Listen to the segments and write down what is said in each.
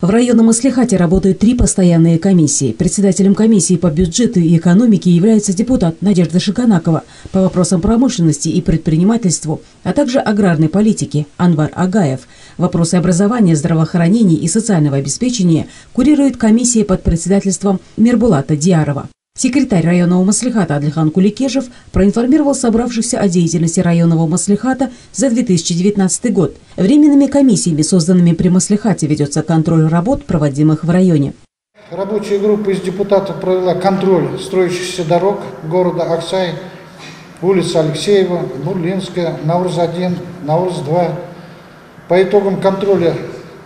В районном маслихате работают 3 постоянные комиссии. Председателем комиссии по бюджету и экономике является депутат Надежда Шиканакова, по вопросам промышленности и предпринимательству, а также аграрной политики Анвар Агаев. Вопросы образования, здравоохранения и социального обеспечения курирует комиссия под председательством Мирбулата Диарова. Секретарь районного маслихата Адлихан Куликежев проинформировал собравшихся о деятельности районного маслихата за 2019 год. Временными комиссиями, созданными при маслихате, ведется контроль работ, проводимых в районе. Рабочая группа из депутатов провела контроль строящихся дорог города Аксай, улица Алексеева, Бурлинская, Наурз-1, Наурз-2. По итогам контроля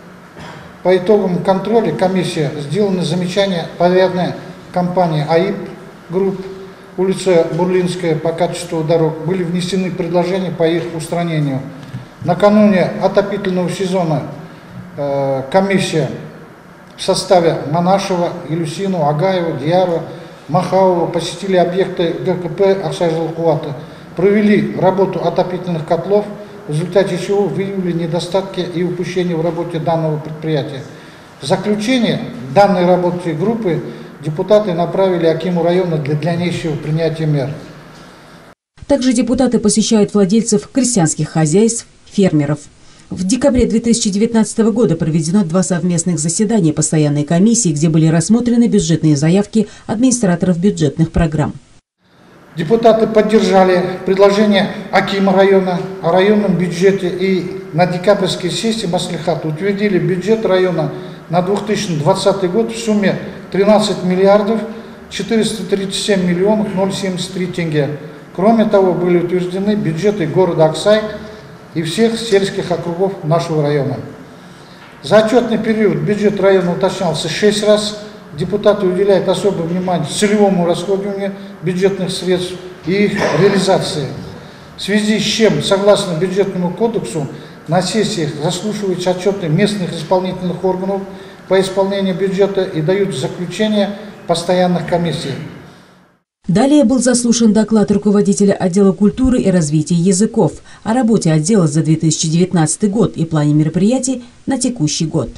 комиссия сделаны замечания подрядной компании АИП Групп, улица Бурлинская, по качеству дорог. Были внесены предложения по их устранению. Накануне отопительного сезона комиссия в составе Манашева, Илюсину, Агаева, Диарова, Махаова посетили объекты ГКП Аксай-Жалкувата, провели работу отопительных котлов, в результате чего выявили недостатки и упущения в работе данного предприятия. В заключение данной работы группы депутаты направили акиму района для дальнейшего принятия мер. Также депутаты посещают владельцев крестьянских хозяйств, фермеров. В декабре 2019 года проведено 2 совместных заседания постоянной комиссии, где были рассмотрены бюджетные заявки администраторов бюджетных программ. Депутаты поддержали предложение акима района о районном бюджете и на декабрьской сессии маслихата утвердили бюджет района на 2020 год в сумме 13 миллиардов 437 миллионов 073 тенге. Кроме того, были утверждены бюджеты города Аксай и всех сельских округов нашего района. За отчетный период бюджет района уточнялся 6 раз. Депутаты уделяют особое внимание целевому расходованию бюджетных средств и их реализации. В связи с чем, согласно бюджетному кодексу, на сессиях заслушиваются отчеты местных исполнительных органов по исполнению бюджета и дают заключение постоянных комиссий. Далее был заслушан доклад руководителя отдела культуры и развития языков о работе отдела за 2019 год и плане мероприятий на текущий год.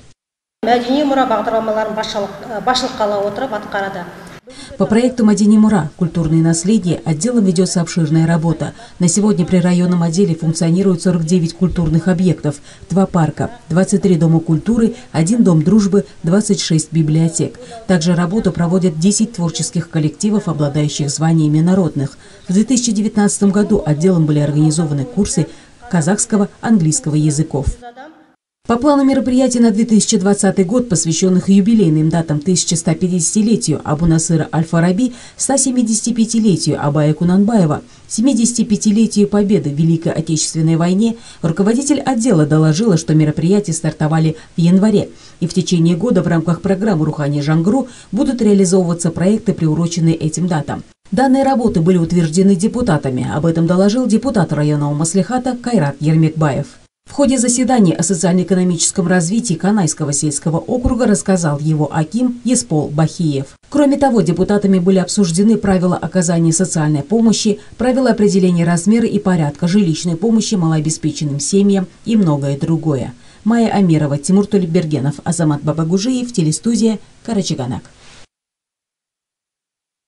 По проекту «Мадини Мура. Культурное наследие» отделом ведется обширная работа. На сегодня при районном отделе функционируют 49 культурных объектов, 2 парка, 23 дома культуры, 1 дом дружбы, 26 библиотек. Также работу проводят 10 творческих коллективов, обладающих званиями народных. В 2019 году отделом были организованы курсы казахского, английского языков. По плану мероприятий на 2020 год, посвященных юбилейным датам 1150-летию Абу-Насыра Аль-Фараби, 175-летию Абая Кунанбаева, 75-летию Победы в Великой Отечественной войне, руководитель отдела доложила, что мероприятия стартовали в январе, и в течение года в рамках программы «Рухани Жангру» будут реализовываться проекты, приуроченные этим датам. Данные работы были утверждены депутатами. Об этом доложил депутат районного маслихата Кайрат Ермекбаев. В ходе заседания о социально-экономическом развитии Канайского сельского округа рассказал его аким Еспол Бахиев. Кроме того, депутатами были обсуждены правила оказания социальной помощи, правила определения размера и порядка жилищной помощи малообеспеченным семьям и многое другое. Майя Амирова, Тимур Толибергенов, Азамат Бабагужиев, телестудия Карачаганак.